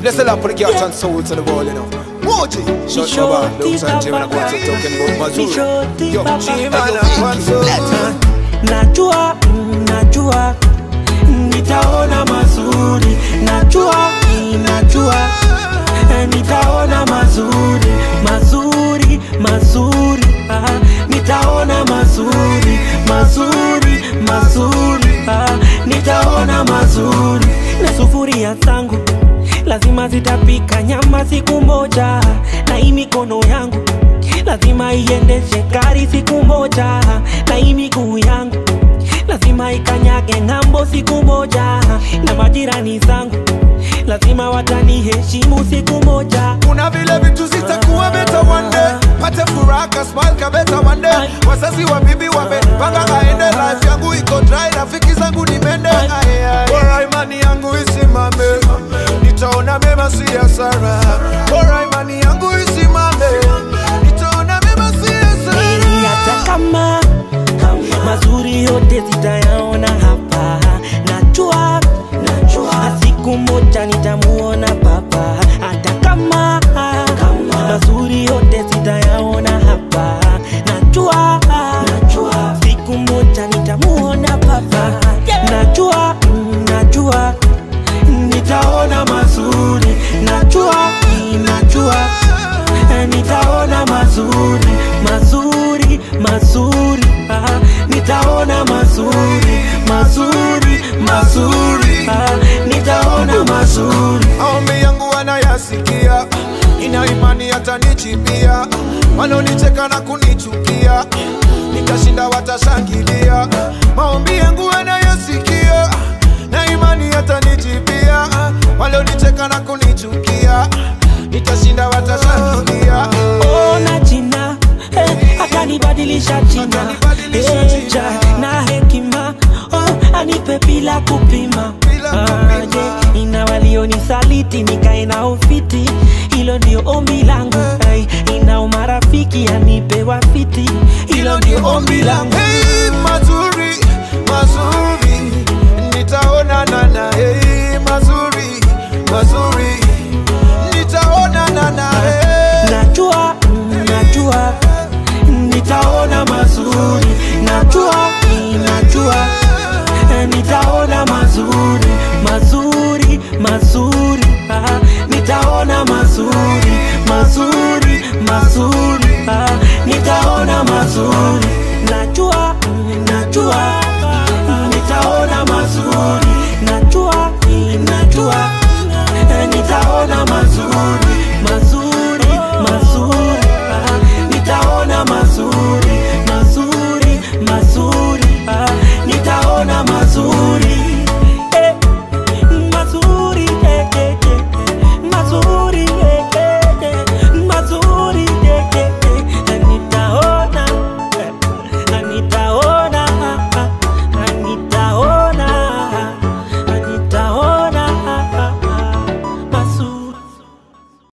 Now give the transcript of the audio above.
Bless the Lord for the cats and souls of the world, you know. Moji, shut my bar, looks and Jim and I go to talking about Mazuri. Yo, Jim and I want Najua, najua, nitaona mazuri. Najua, najua, nitaona mazuri. Mazuri, mazuri, nitaona mazuri. Mazuri, mazuri, nitaona mazuri. Na sufuria zangu lazima zitapika nyama siku moja. Na hii mikono yangu lazima iendeshe gari siku moja. Na hii miguu yangu lazima ikanyage ng'ambo siku moja. Na majirani zangu lazima wataniheshimu siku moja. Kuna vile vitu zitakuwa better one day. Pate furaka smile ka better one day. Wazazi wa bibi wamepanga aende, life yangu iko dry, rafiki zangu ni mende. Bora imani yangu isimame, nitaona mema si hasara. Bora imani yangu isimame, nitaona mema si hasara. Hata kama mazuri yote zitayaona hapa. Najua, najua siku moja nitamuona papa. Hata kama mazuri yote zitayaona hapa. Najua, najua siku moja nitamuona papa. Najua, najua nitaona mazuri. Najua, najua nitaona mazuri. Mazuri, mazuri, nitaona mazuri. Mazuri, mazuri, nitaona mazuri. Maombi yangu anayasikia, ina imani atanichipia. Wanaonicheka na kunichukia, nitashinda watashangilia. Maombi yangu anayasikia, na imani atanichipia. Wanaonicheka na kunichukia, nitashinda watashangilia. Ona jina, akanibadilisha jina. Na hekima, anipe bila kupima. Ina walionisaliti nikae na ufiti, hilo ndio ombi langu. Ina umarafiki anipe wafiti, hilo ndio ombi langu. Hey, mazuri, mazuri, nitaona nana. Hey, mazuri, mazuri, nitaona nana. Hey. Najua, najua nitaona mazuri. Najua, najua nitaona mazuri. Mazuri, mazuri, nitaona mazuri. Mazuri, mazuri, nitaona mazuri. Najua, najua nitaona mazuri. Najua, najua nitaona mazuri. Mazuri, mazuri, nitaona mazuri. Mazuri, mazuri, nitaona mazuri. Mazuri, mazuri, mazuri, nitaona, nitaona.